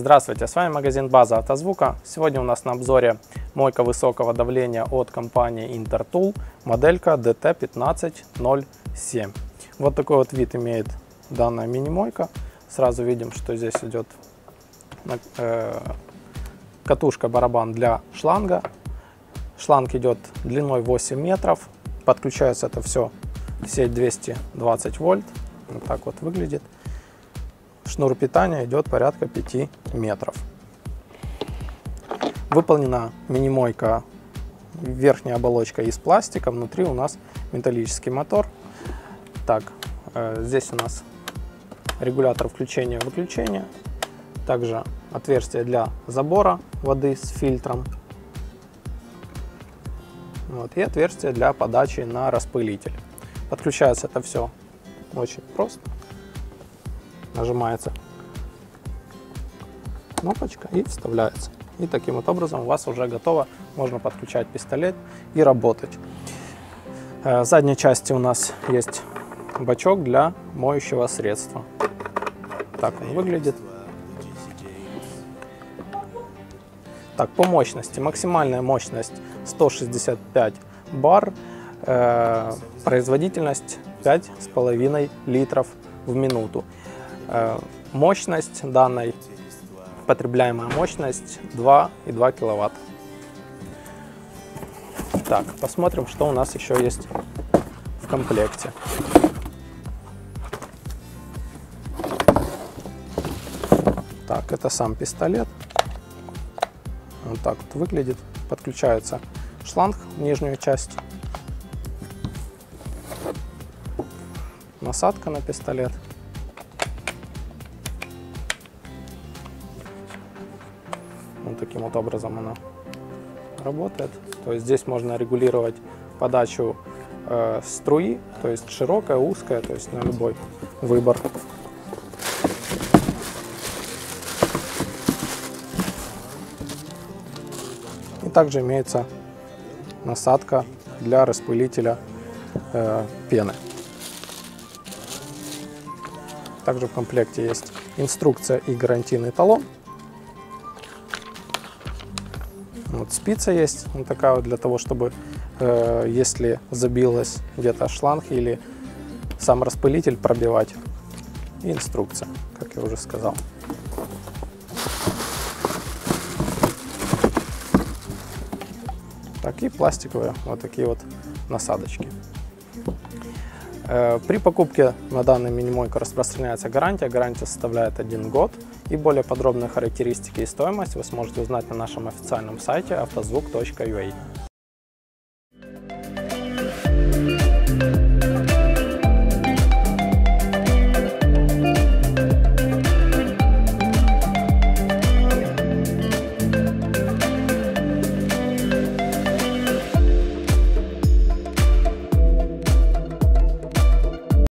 Здравствуйте, с вами магазин База Автозвука. Сегодня у нас на обзоре мойка высокого давления от компании Intertool, моделька DT1507. Вот такой вот вид имеет данная мини-мойка. Сразу видим, что здесь идет катушка-барабан для шланга. Шланг идет длиной 8 метров. Подключается это все в сеть 220 вольт. Вот так вот выглядит. Шнур питания идет порядка 5 метров. Выполнена мини-мойка, верхняя оболочка из пластика, внутри у нас металлический мотор. Так, здесь у нас регулятор включения-выключения, также отверстие для забора воды с фильтром, вот, и отверстие для подачи на распылитель. Подключается это все очень просто. Нажимается кнопочка и вставляется. И таким вот образом у вас уже готово. Можно подключать пистолет и работать. В задней части у нас есть бачок для моющего средства. Так он выглядит. Так, по мощности. Максимальная мощность 165 бар. Производительность 5,5 литров в минуту. Мощность данной, потребляемая мощность 2,2 киловатт. Так, посмотрим, что у нас еще есть в комплекте. Так, это сам пистолет. Вот так вот выглядит. Подключается шланг в нижнюю часть. Насадка на пистолет. Вот таким вот образом она работает. То есть здесь можно регулировать подачу струи, то есть широкая, узкая, то есть на любой выбор. И также имеется насадка для распылителя пены. Также в комплекте есть инструкция и гарантийный талон. Вот спица есть, вот такая вот, для того, чтобы если забилась где-то шланг или сам распылитель, пробивать. И инструкция, как я уже сказал. Так, и пластиковые вот такие вот насадочки. При покупке на данную мини-мойку распространяется гарантия. Гарантия составляет 1 год. И более подробные характеристики и стоимость вы сможете узнать на нашем официальном сайте автозвук.ua.